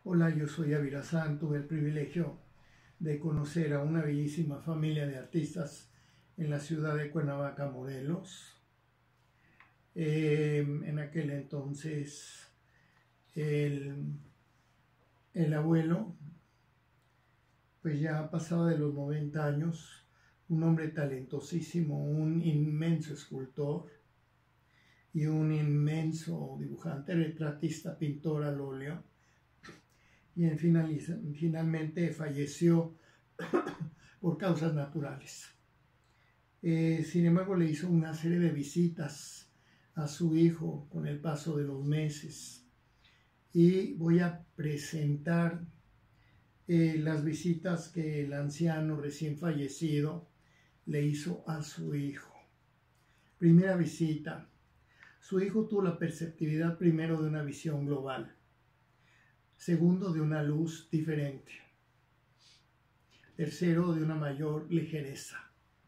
Hola, yo soy Avirazán. Tuve el privilegio de conocer a una bellísima familia de artistas en la ciudad de Cuernavaca, Morelos. En aquel entonces el, el abuelo pues ya pasaba de los 90 años, un hombre talentosísimo, un inmenso escultor y un inmenso dibujante, retratista, pintor al óleo. Y finalmente falleció por causas naturales. Sin embargo, le hizo una serie de visitas a su hijo con el paso de los meses. Y voy a presentar las visitas que el anciano recién fallecido le hizo a su hijo. Primera visita. Su hijo tuvo la perceptividad primero de una visión global. Segundo, de una luz diferente. Tercero, de una mayor ligereza.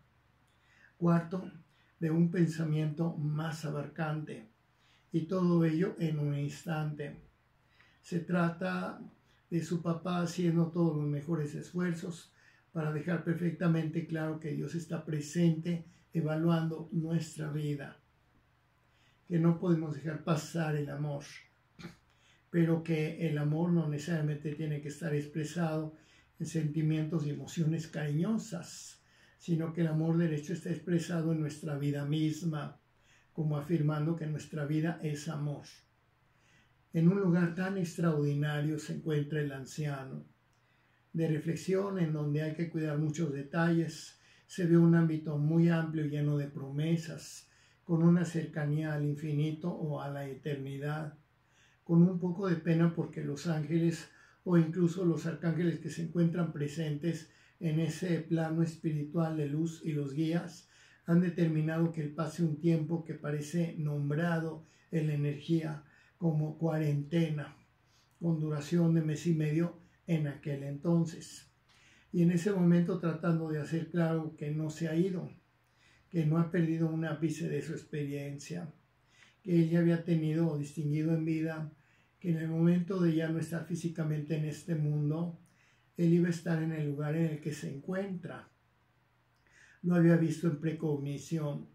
Cuarto, de un pensamiento más abarcante. Y todo ello en un instante. Se trata de su papá haciendo todos los mejores esfuerzos para dejar perfectamente claro que Dios está presente, evaluando nuestra vida. Que no podemos dejar pasar el amor, pero que el amor no necesariamente tiene que estar expresado en sentimientos y emociones cariñosas, sino que el amor derecho está expresado en nuestra vida misma, como afirmando que nuestra vida es amor. En un lugar tan extraordinario se encuentra el anciano, de reflexión en donde hay que cuidar muchos detalles. Se ve un ámbito muy amplio lleno de promesas, con una cercanía al infinito o a la eternidad, con un poco de pena porque los ángeles o incluso los arcángeles que se encuentran presentes en ese plano espiritual de luz y los guías han determinado que pase un tiempo que parece nombrado en la energía como cuarentena, con duración de mes y medio en aquel entonces. Y en ese momento tratando de hacer claro que no se ha ido, que no ha perdido un ápice de su experiencia, que él ya había tenido o distinguido en vida, que en el momento de ya no estar físicamente en este mundo, él iba a estar en el lugar en el que se encuentra. Lo había visto en precognición,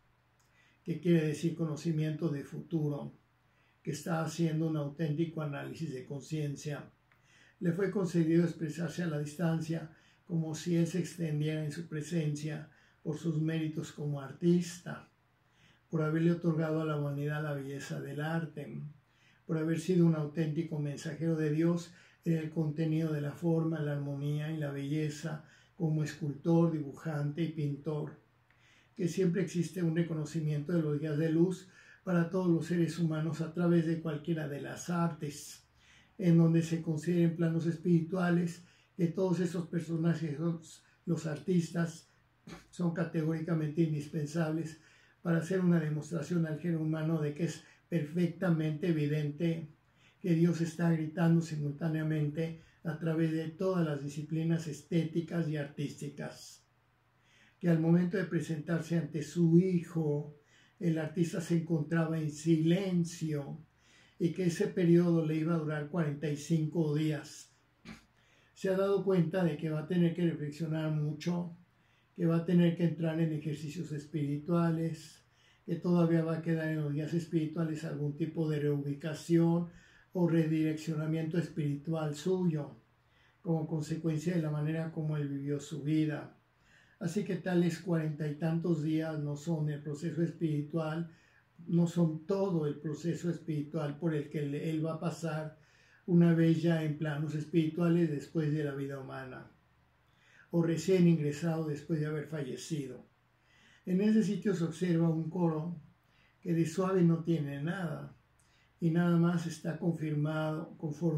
que quiere decir conocimiento de futuro, que está haciendo un auténtico análisis de conciencia. Le fue concedido expresarse a la distancia, como si él se extendiera en su presencia por sus méritos como artista, por haberle otorgado a la humanidad la belleza del arte, por haber sido un auténtico mensajero de Dios en el contenido de la forma, la armonía y la belleza como escultor, dibujante y pintor, que siempre existe un reconocimiento de los guías de luz para todos los seres humanos a través de cualquiera de las artes, en donde se consideren planos espirituales, que todos esos personajes, los artistas, son categóricamente indispensables para hacer una demostración al género humano de que es perfectamente evidente que Dios está gritando simultáneamente a través de todas las disciplinas estéticas y artísticas. Que al momento de presentarse ante su hijo, el artista se encontraba en silencio y que ese periodo le iba a durar 45 días. Se ha dado cuenta de que va a tener que reflexionar mucho, que va a tener que entrar en ejercicios espirituales, que todavía va a quedar en los guías espirituales algún tipo de reubicación o redireccionamiento espiritual suyo, como consecuencia de la manera como él vivió su vida. Así que tales 40 y tantos días no son el proceso espiritual, no son todo el proceso espiritual por el que él va a pasar una vez ya en planos espirituales después de la vida humana, o recién ingresado después de haber fallecido. En ese sitio se observa un coro que de suave no tiene nada, y nada más está conformado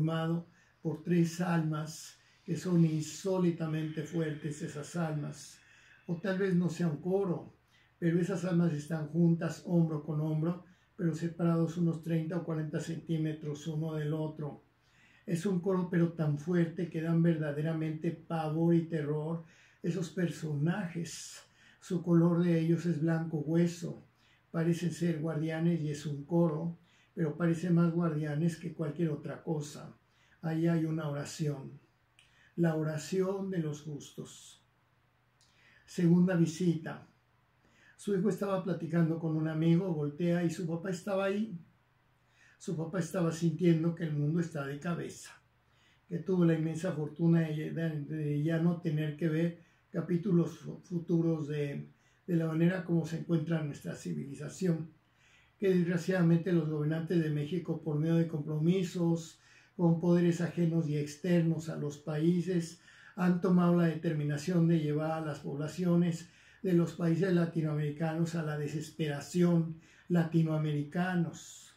por 3 almas que son insólitamente fuertes, esas almas. O tal vez no sea un coro, pero esas almas están juntas hombro con hombro, pero separados unos 30 o 40 centímetros uno del otro. Es un coro pero tan fuerte que dan verdaderamente pavor y terror esos personajes. Su color de ellos es blanco hueso, parecen ser guardianes y es un coro, pero parecen más guardianes que cualquier otra cosa. ahí hay una oración, la oración de los justos. Segunda visita. Su hijo estaba platicando con un amigo, voltea y su papá estaba ahí. Su papá estaba sintiendo que el mundo está de cabeza, que tuvo la inmensa fortuna de ya no tener que ver capítulos futuros de la manera como se encuentra nuestra civilización, que desgraciadamente los gobernantes de México, por medio de compromisos con poderes ajenos y externos a los países, han tomado la determinación de llevar a las poblaciones de los países latinoamericanos a la desesperación, latinoamericanos,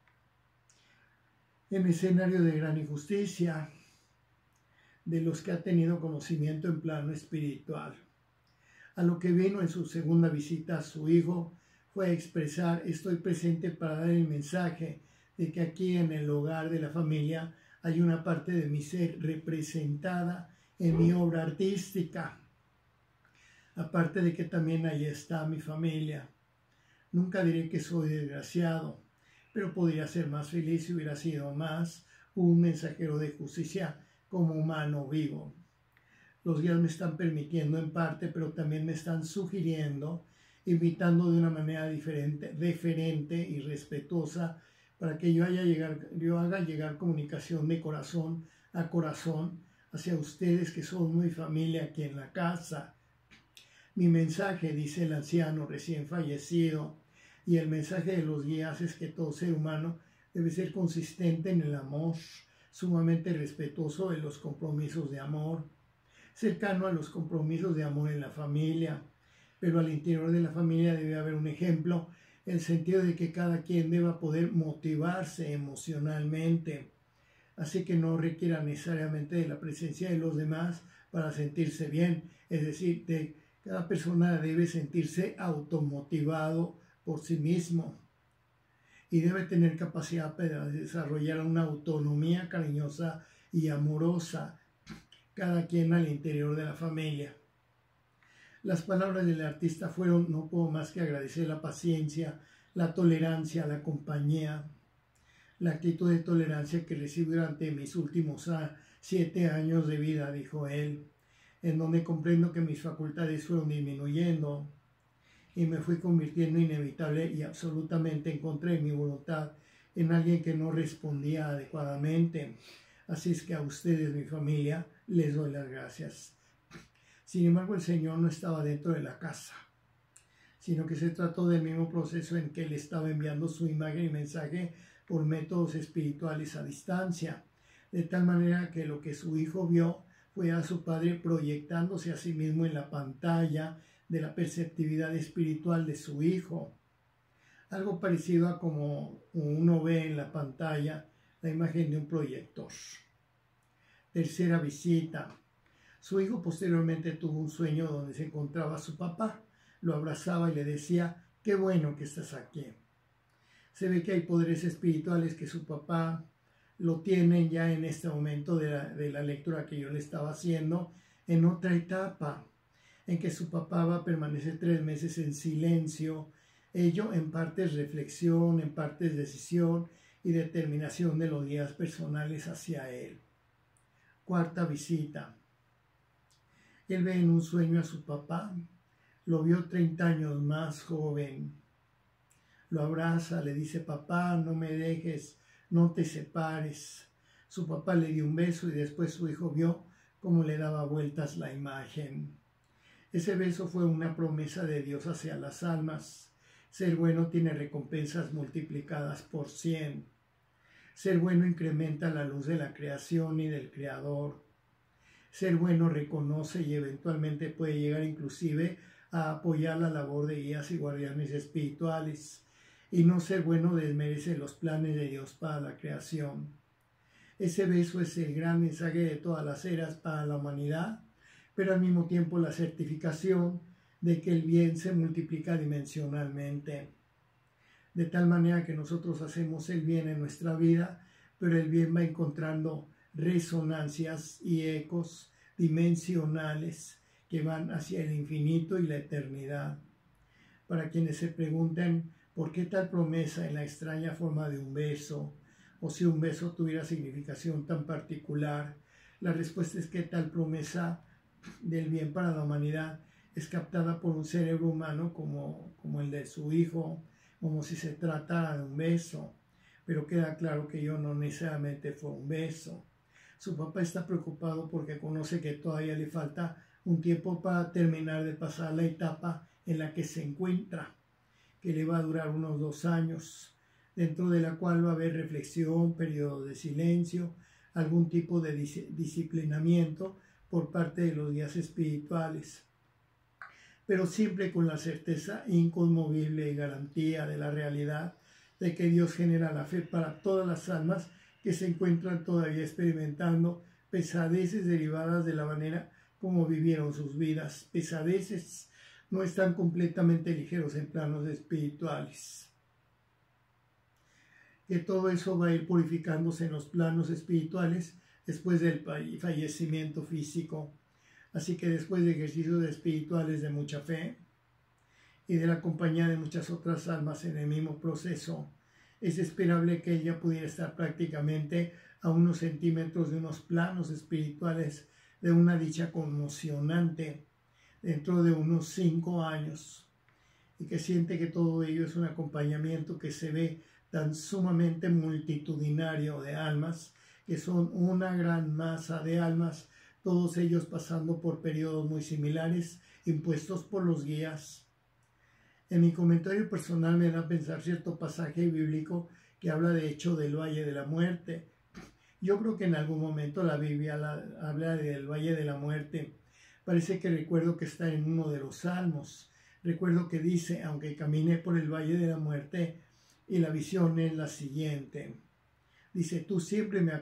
en escenario de gran injusticia, de los que ha tenido conocimiento en plano espiritual. A lo que vino en su segunda visita a su hijo fue a expresar: estoy presente para dar el mensaje de que aquí en el hogar de la familia hay una parte de mi ser representada en mi obra artística. Aparte de que también ahí está mi familia. Nunca diré que soy desgraciado, pero podría ser más feliz si hubiera sido más un mensajero de justicia como humano vivo. Los guías me están permitiendo en parte, pero también me están sugiriendo, invitando de una manera diferente, deferente y respetuosa, para que yo haga llegar comunicación de corazón a corazón hacia ustedes que son mi familia aquí en la casa. Mi mensaje, dice el anciano recién fallecido, y el mensaje de los guías es que todo ser humano debe ser consistente en el amor, sumamente respetuoso de los compromisos de amor, cercano a los compromisos de amor en la familia, pero al interior de la familia debe haber un ejemplo, en el sentido de que cada quien deba poder motivarse emocionalmente, así que no requiera necesariamente de la presencia de los demás para sentirse bien, es decir, cada persona debe sentirse automotivado por sí mismo y debe tener capacidad para desarrollar una autonomía cariñosa y amorosa, cada quien al interior de la familia. Las palabras del artista fueron: no puedo más que agradecer la paciencia, la tolerancia, la compañía, la actitud de tolerancia que recibí durante mis últimos 7 años de vida, dijo él, en donde comprendo que mis facultades fueron disminuyendo y me fui convirtiendo inevitable y absolutamente en contra de mi voluntad en alguien que no respondía adecuadamente. Así es que a ustedes, mi familia, les doy las gracias. Sin embargo, el Señor no estaba dentro de la casa, sino que se trató del mismo proceso en que Él estaba enviando su imagen y mensaje por métodos espirituales a distancia, de tal manera que lo que su hijo vio fue a su padre proyectándose a sí mismo en la pantalla de la perceptividad espiritual de su hijo. Algo parecido a como uno ve en la pantalla la imagen de un proyector. Tercera visita. Su hijo posteriormente tuvo un sueño donde se encontraba su papá, lo abrazaba y le decía: qué bueno que estás aquí. Se ve que hay poderes espirituales que su papá lo tienen ya en este momento de la lectura que yo le estaba haciendo, en otra etapa, en que su papá va a permanecer 3 meses en silencio. Ello en parte es reflexión, en parte es decisión y determinación de los guías personales hacia él. Cuarta visita. Él ve en un sueño a su papá, lo vio 30 años más joven. Lo abraza, le dice: papá, no me dejes, no te separes. Su papá le dio un beso y después su hijo vio cómo le daba vueltas la imagen. Ese beso fue una promesa de Dios hacia las almas. Ser bueno tiene recompensas multiplicadas por 100. Ser bueno incrementa la luz de la creación y del Creador. Ser bueno reconoce y eventualmente puede llegar inclusive a apoyar la labor de guías y guardianes espirituales. Y no ser bueno desmerece los planes de Dios para la creación. Ese beso es el gran mensaje de todas las eras para la humanidad, pero al mismo tiempo la certificación de que el bien se multiplica dimensionalmente. De tal manera que nosotros hacemos el bien en nuestra vida, pero el bien va encontrando resonancias y ecos dimensionales que van hacia el infinito y la eternidad. Para quienes se preguntan por qué tal promesa en la extraña forma de un beso o si un beso tuviera significación tan particular. La respuesta es que tal promesa del bien para la humanidad es captada por un cerebro humano como el de su hijo, como si se tratara de un beso, pero queda claro que yo no necesariamente fue un beso. Su papá está preocupado porque conoce que todavía le falta un tiempo para terminar de pasar la etapa en la que se encuentra, que le va a durar unos 2 años, dentro de la cual va a haber reflexión, periodo de silencio, algún tipo de disciplinamiento por parte de los guías espirituales, pero siempre con la certeza inconmovible y garantía de la realidad de que Dios genera la fe para todas las almas que se encuentran todavía experimentando pesadeces derivadas de la manera como vivieron sus vidas. Pesadeces no están completamente ligeros en planos espirituales. Que todo eso va a ir purificándose en los planos espirituales después del fallecimiento físico. Así que después de ejercicios espirituales de mucha fe y de la compañía de muchas otras almas en el mismo proceso, es esperable que ella pudiera estar prácticamente a unos centímetros de unos planos espirituales de una dicha conmocionante dentro de unos 5 años, y que siente que todo ello es un acompañamiento que se ve tan sumamente multitudinario de almas, que son una gran masa de almas, todos ellos pasando por periodos muy similares impuestos por los guías. En mi comentario personal me da a pensar cierto pasaje bíblico que habla de hecho del Valle de la Muerte. Yo creo que en algún momento la Biblia habla del Valle de la Muerte. Parece que recuerdo que está en uno de los Salmos. Recuerdo que dice, aunque camine por el Valle de la Muerte, y la visión es la siguiente. Dice, tú siempre me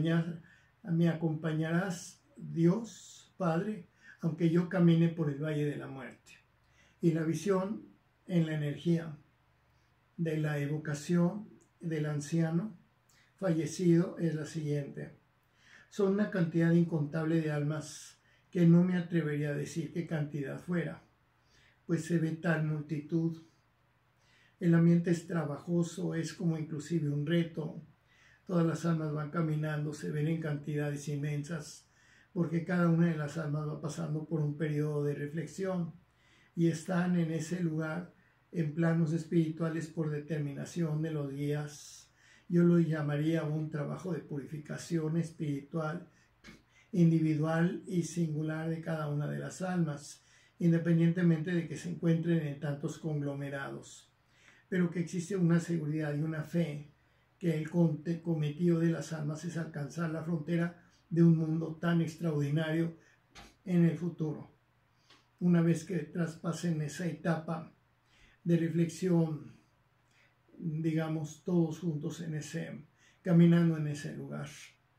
acompañarás, Dios, Padre, aunque yo camine por el Valle de la Muerte. Y la visión en la energía de la evocación del anciano fallecido es la siguiente. Son una cantidad incontable de almas que no me atrevería a decir qué cantidad fuera, pues se ve tal multitud. El ambiente es trabajoso, es como inclusive un reto. Todas las almas van caminando, se ven en cantidades inmensas, porque cada una de las almas va pasando por un periodo de reflexión y están en ese lugar en planos espirituales por determinación de los guías. Yo lo llamaría un trabajo de purificación espiritual, individual y singular de cada una de las almas, independientemente de que se encuentren en tantos conglomerados, pero que existe una seguridad y una fe que el cometido de las almas es alcanzar la frontera de un mundo tan extraordinario en el futuro. Una vez que traspasen esa etapa de reflexión, digamos, todos juntos caminando en ese lugar.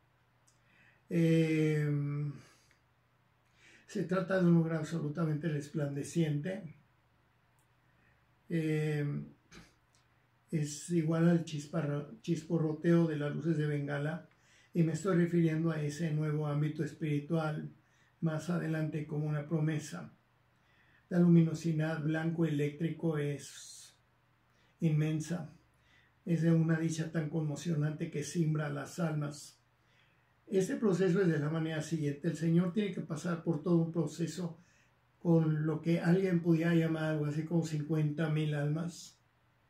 Se trata de un lugar absolutamente resplandeciente. Es igual al chisporroteo de las luces de Bengala, y me estoy refiriendo a ese nuevo ámbito espiritual más adelante como una promesa. La luminosidad blanco eléctrico es inmensa, es de una dicha tan conmocionante que simbra las almas. Este proceso es de la manera siguiente: el Señor tiene que pasar por todo un proceso con lo que alguien pudiera llamar algo así como 50,000 almas.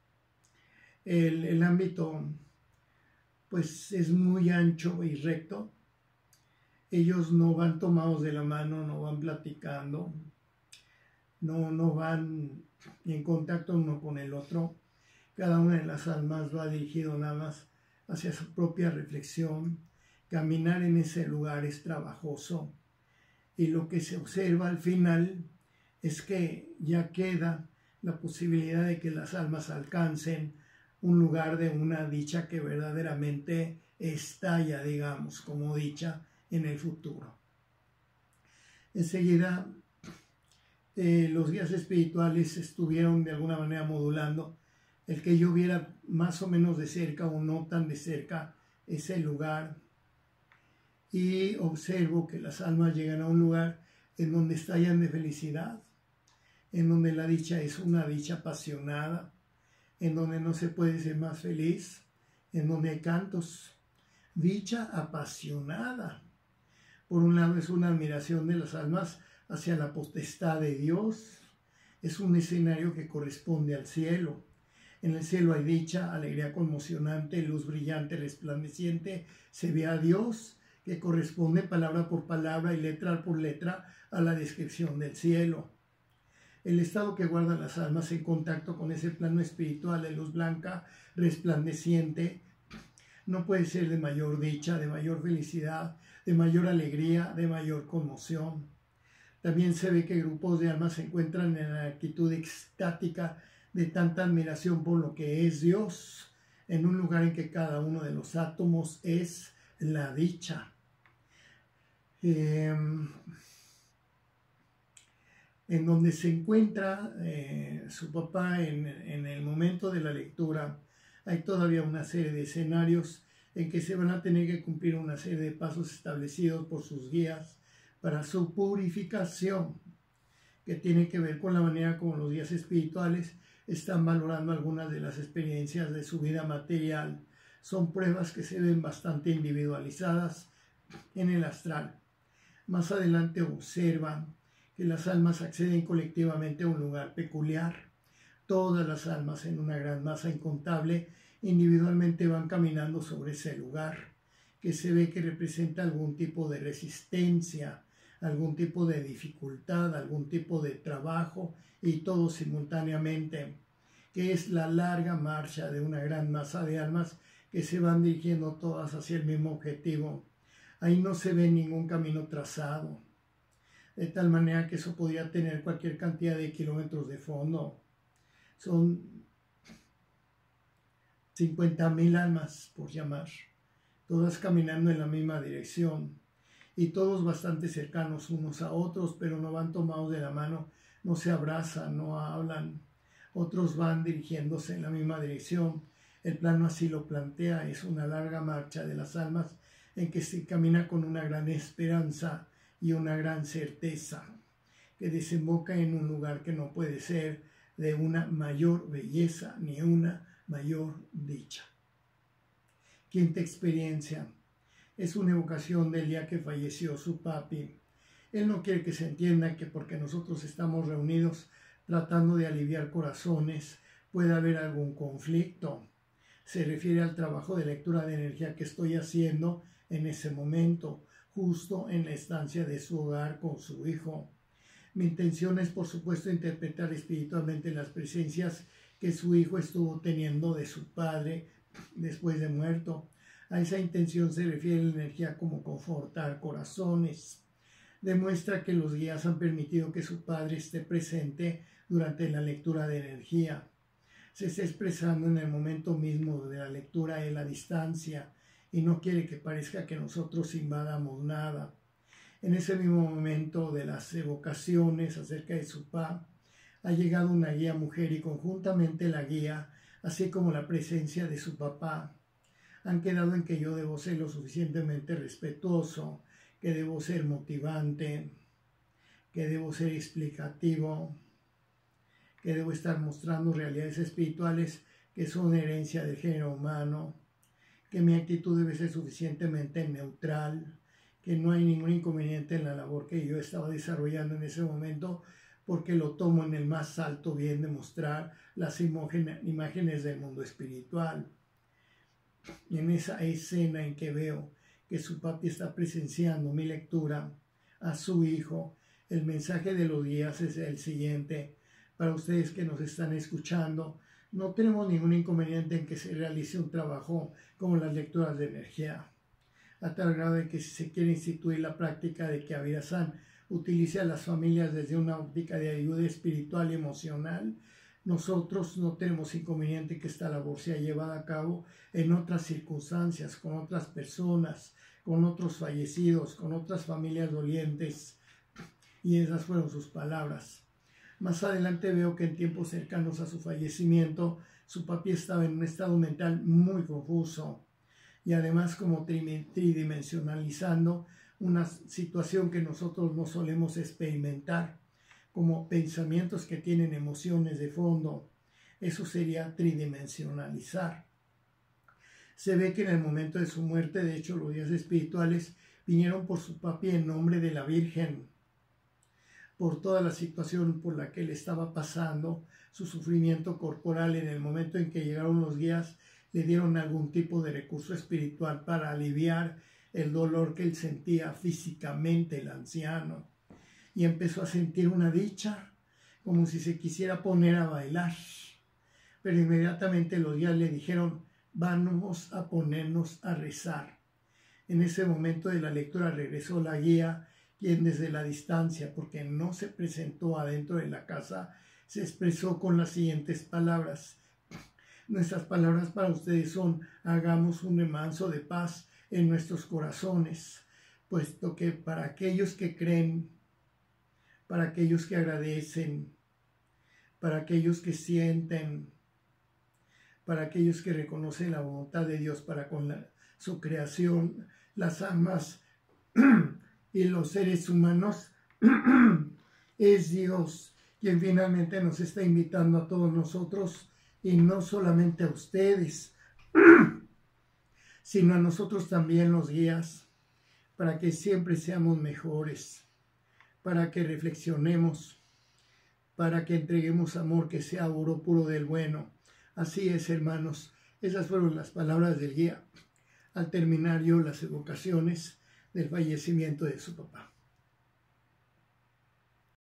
El ámbito pues es muy ancho y recto. Ellos no van tomados de la mano, no van platicando, no van en contacto uno con el otro. Cada una de las almas va dirigido nada más hacia su propia reflexión. Caminar en ese lugar es trabajoso, y lo que se observa al final es que ya queda la posibilidad de que las almas alcancen un lugar de una dicha que verdaderamente estalla, digamos, como dicha en el futuro. Enseguida, los guías espirituales estuvieron de alguna manera modulando el que yo viera más o menos de cerca o no tan de cerca ese lugar, y observo que las almas llegan a un lugar en donde estallan de felicidad, en donde la dicha es una dicha apasionada, en donde no se puede ser más feliz en donde hay cantos. Dicha apasionada. Por un lado es una admiración de las almas hacia la potestad de Dios. Es un escenario que corresponde al cielo. En el cielo hay dicha, alegría conmocionante, luz brillante, resplandeciente. Se ve a Dios, que corresponde palabra por palabra y letra por letra a la descripción del cielo. El estado que guardan las almas en contacto con ese plano espiritual de luz blanca, resplandeciente, no puede ser de mayor dicha, de mayor felicidad, de mayor alegría, de mayor conmoción. También se ve que grupos de almas se encuentran en la actitud extática de tanta admiración por lo que es Dios, en un lugar en que cada uno de los átomos es la dicha. En donde se encuentra su papá en el momento de la lectura, hay todavía una serie de escenarios en que se van a tener que cumplir una serie de pasos establecidos por sus guías para su purificación, que tiene que ver con la manera como los guías espirituales están valorando algunas de las experiencias de su vida material. Son pruebas que se ven bastante individualizadas en el astral. Más adelante observan que las almas acceden colectivamente a un lugar peculiar. Todas las almas en una gran masa incontable individualmente van caminando sobre ese lugar, que se ve que representa algún tipo de resistencia, algún tipo de dificultad, algún tipo de trabajo, y todo simultáneamente, que es la larga marcha de una gran masa de almas que se van dirigiendo todas hacia el mismo objetivo. Ahí no se ve ningún camino trazado, de tal manera que eso podría tener cualquier cantidad de kilómetros de fondo. Son 50,000 almas, por llamar, todas caminando en la misma dirección, y todos bastante cercanos unos a otros, pero no van tomados de la mano, no se abrazan, no hablan. Otros van dirigiéndose en la misma dirección. El plano así lo plantea, es una larga marcha de las almas en que se camina con una gran esperanza y una gran certeza, que desemboca en un lugar que no puede ser de una mayor belleza ni una mayor dicha. Quinta experiencia. Es una evocación del día que falleció su papi. Él no quiere que se entienda que porque nosotros estamos reunidos tratando de aliviar corazones puede haber algún conflicto. Se refiere al trabajo de lectura de energía que estoy haciendo en ese momento, justo en la estancia de su hogar con su hijo. Mi intención es, por supuesto, interpretar espiritualmente las presencias que su hijo estuvo teniendo de su padre después de muerto. A esa intención se refiere la energía como confortar corazones. Demuestra que los guías han permitido que su padre esté presente durante la lectura de energía. Se está expresando en el momento mismo de la lectura en la distancia y no quiere que parezca que nosotros invadamos nada. En ese mismo momento de las evocaciones acerca de su papá, ha llegado una guía mujer y conjuntamente la guía, así como la presencia de su papá, han quedado en que yo debo ser lo suficientemente respetuoso, que debo ser motivante, que debo ser explicativo, que debo estar mostrando realidades espirituales que son herencia del género humano, que mi actitud debe ser suficientemente neutral, que no hay ningún inconveniente en la labor que yo estaba desarrollando en ese momento, porque lo tomo en el más alto bien de mostrar las imágenes del mundo espiritual. Y en esa escena en que veo que su papi está presenciando mi lectura a su hijo, el mensaje de los guías es el siguiente. Para ustedes que nos están escuchando, no tenemos ningún inconveniente en que se realice un trabajo como las lecturas de energía, a tal grado de que si se quiere instituir la práctica de que Avira-san utilice a las familias desde una óptica de ayuda espiritual y emocional, nosotros no tenemos inconveniente que esta labor sea llevada a cabo en otras circunstancias, con otras personas, con otros fallecidos, con otras familias dolientes. Y esas fueron sus palabras. Más adelante veo que en tiempos cercanos a su fallecimiento, su papi estaba en un estado mental muy confuso y además como tridimensionalizando una situación que nosotros no solemos experimentar, como pensamientos que tienen emociones de fondo. Eso sería tridimensionalizar. Se ve que en el momento de su muerte, de hecho, los guías espirituales vinieron por su papi en nombre de la Virgen, por toda la situación por la que él estaba pasando, su sufrimiento corporal. En el momento en que llegaron los guías, le dieron algún tipo de recurso espiritual para aliviar el dolor que él sentía físicamente, el anciano, y empezó a sentir una dicha, como si se quisiera poner a bailar. Pero inmediatamente los guías le dijeron: vamos a ponernos a rezar. En ese momento de la lectura regresó la guía, quien desde la distancia, porque no se presentó adentro de la casa, se expresó con las siguientes palabras: nuestras palabras para ustedes son: hagamos un remanso de paz en nuestros corazones, puesto que para aquellos que creen, para aquellos que agradecen, para aquellos que sienten, para aquellos que reconocen la voluntad de Dios para con su creación, las almas y los seres humanos, es Dios quien finalmente nos está invitando a todos nosotros, y no solamente a ustedes, sino a nosotros también, los guías, para que siempre seamos mejores, para que reflexionemos, para que entreguemos amor que sea oro puro del bueno. Así es, hermanos. Esas fueron las palabras del guía al terminar yo las evocaciones del fallecimiento de su papá.